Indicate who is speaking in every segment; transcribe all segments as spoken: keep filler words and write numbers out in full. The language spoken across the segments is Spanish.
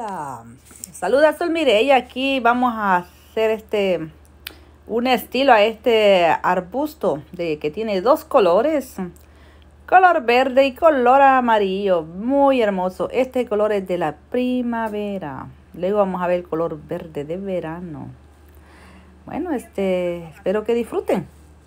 Speaker 1: Hola, saluda Sol Mireya. Aquí vamos a hacer este un estilo a este arbusto de que tiene dos colores, color verde y color amarillo, muy hermoso. Este color es de la primavera. Luego vamos a ver el color verde de verano. Bueno, este espero que disfruten.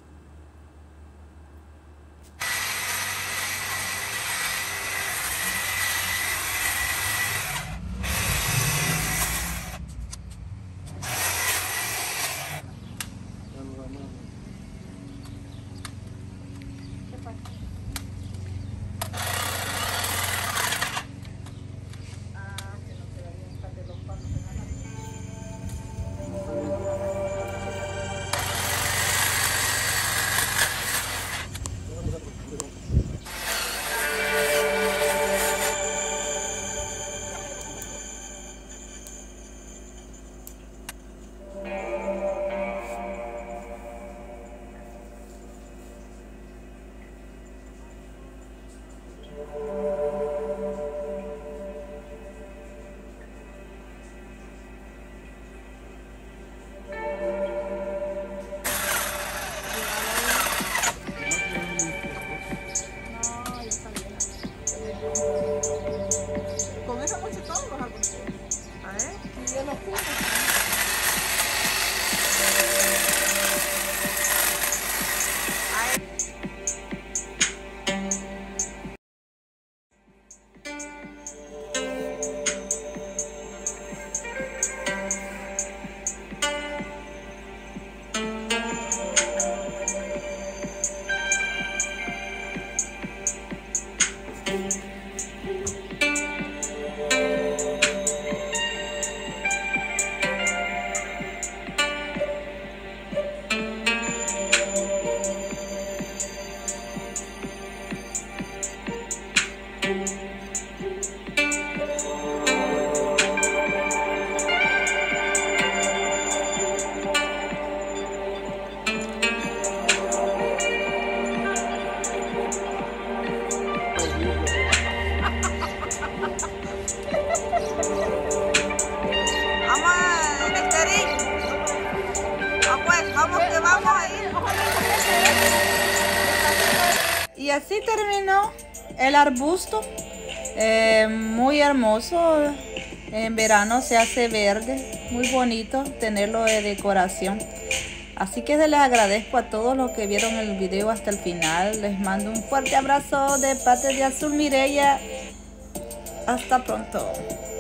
Speaker 2: Con eso mucho todos los árboles. A ver, y yo lo puse. Vamos que vamos a ir.
Speaker 1: Y así terminó el arbusto. Eh, muy hermoso. En verano se hace verde. Muy bonito tenerlo de decoración. Así que les agradezco a todos los que vieron el video hasta el final. Les mando un fuerte abrazo de parte de Sol Mireya. Hasta pronto.